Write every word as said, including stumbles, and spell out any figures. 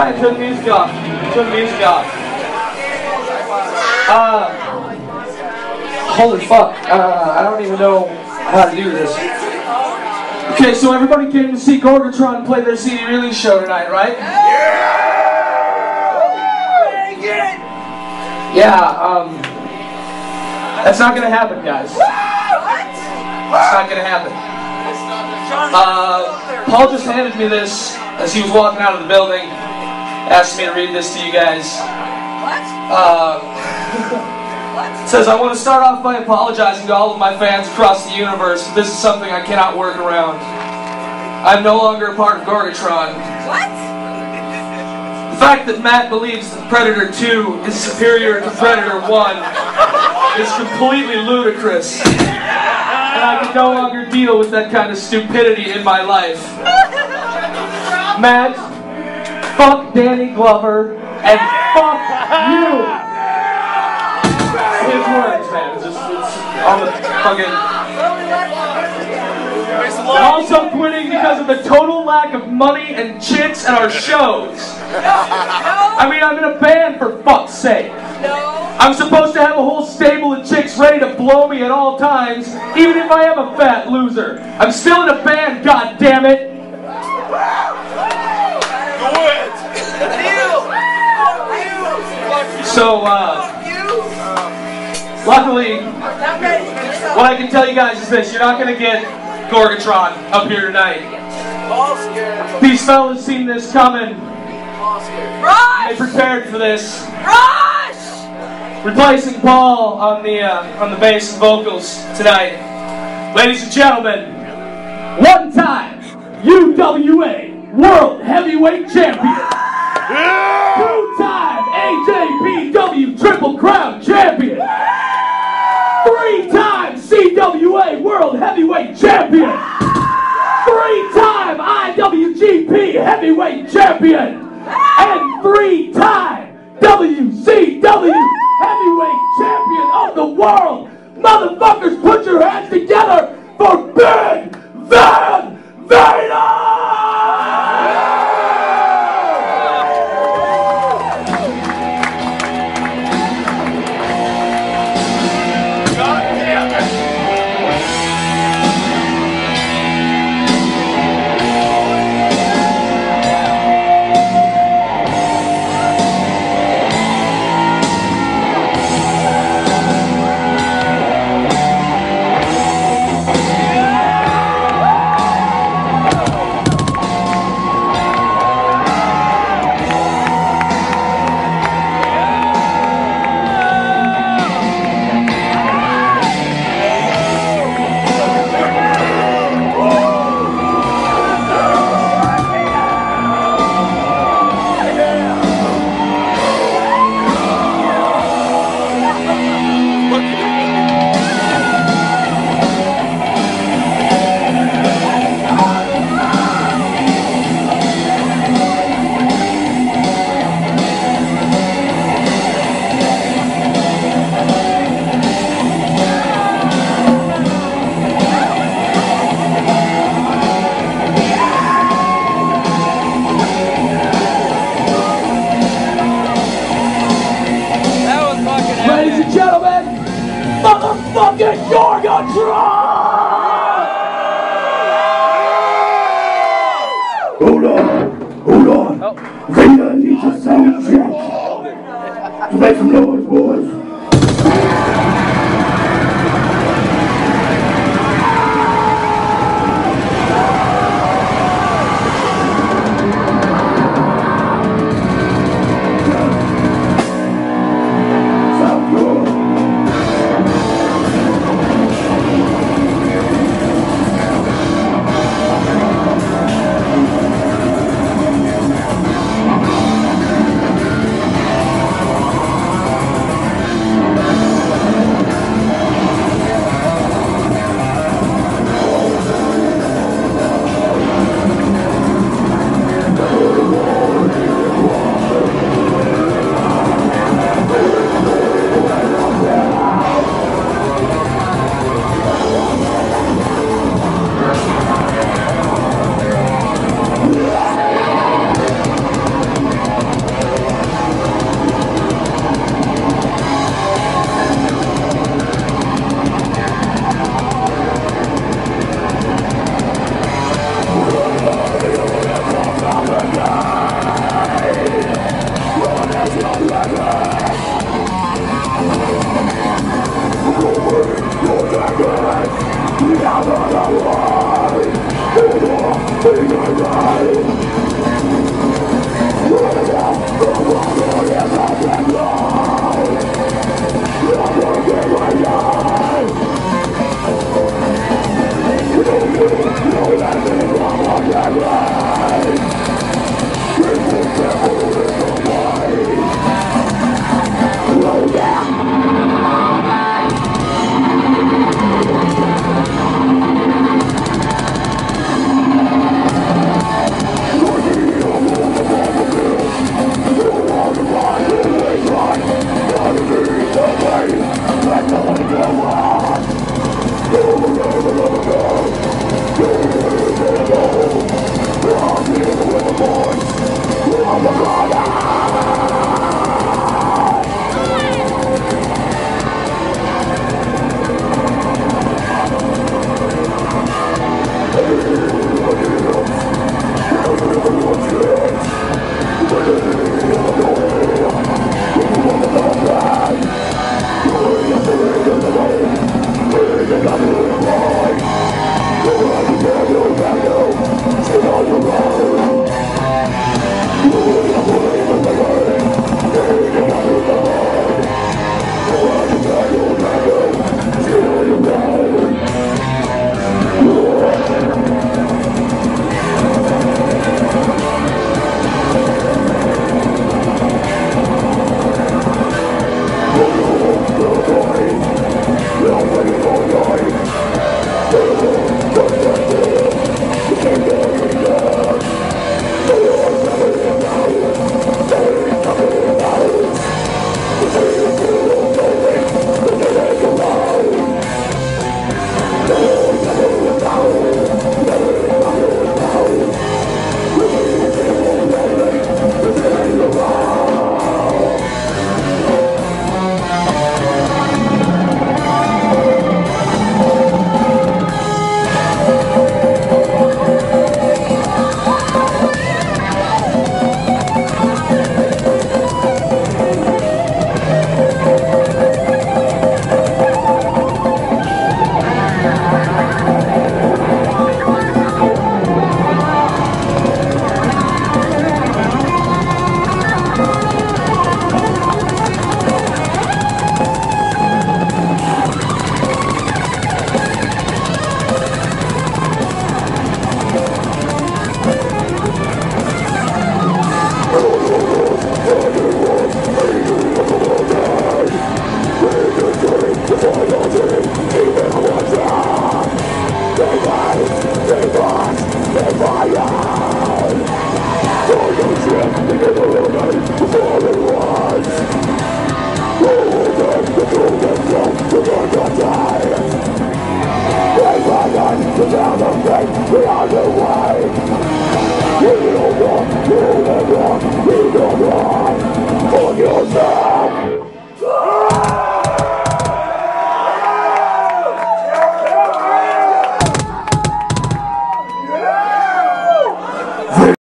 Brian, turn the music off. Turn the music off. Uh, holy fuck. Uh, I don't even know how to do this. Okay, so everybody came to see Gorgatron play their C D release show tonight, right? Yeah, um, that's not gonna happen, guys. It's not gonna happen. Uh, Paul just handed me this as he was walking out of the building. Asked me to read this to you guys. Uh, it says, I want to start off by apologizing to all of my fans across the universe. This is something I cannot work around. I'm no longer a part of Gorgatron. What? The fact that Matt believes that Predator two is superior to Predator one is completely ludicrous. And I can no longer deal with that kind of stupidity in my life. Matt, fuck Danny Glover, and fuck you! His words, man. It's just, it's on the fucking... I'm also quitting because of the total lack of money and chicks at our shows. I mean, I'm in a band, for fuck's sake. I'm supposed to have a whole stable of chicks ready to blow me at all times, even if I am a fat loser. I'm still in a band, goddammit! So, uh, luckily, what I can tell you guys is this: you're not gonna get Gorgatron up here tonight. These fellas seen this coming. They prepared for this. Replacing Paul on the uh, on the bass and vocals tonight, ladies and gentlemen, one time U W A World Heavyweight Champion, two-time A J P W Triple Crown Champion, three-time C W A World Heavyweight Champion, three-time I W G P Heavyweight Champion, and three-time W C W Heavyweight Champion of the world. Motherfuckers, put your hands together for Big Van Vader! Motherfucking Gorgatron! Hold on, hold on. Oh. Vader needs a sound check. So make some noise, boys. Fire!